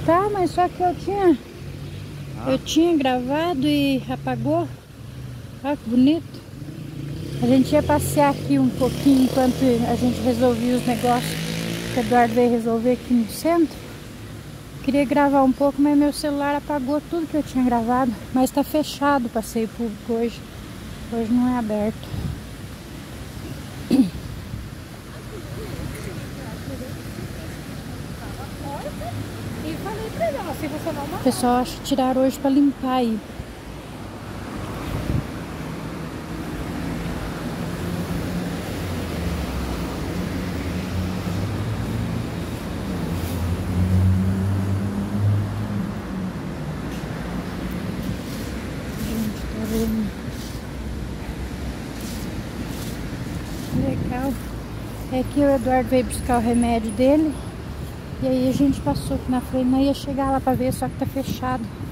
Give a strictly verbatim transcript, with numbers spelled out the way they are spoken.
Tá, mas só que eu tinha... Ah. Eu tinha gravado e apagou. Olha que bonito. A gente ia passear aqui um pouquinho enquanto a gente resolvia os negócios que o Eduardo veio resolver aqui no centro. Queria gravar um pouco, mas meu celular apagou tudo que eu tinha gravado. Mas tá fechado o passeio público hoje. Hoje não é aberto. O pessoal acha que tiraram hoje pra limpar aí. Gente, tá vendo? Legal. É que o Eduardo veio buscar o remédio dele. E aí a gente passou aqui na frente, não ia chegar lá pra ver, só que tá fechado.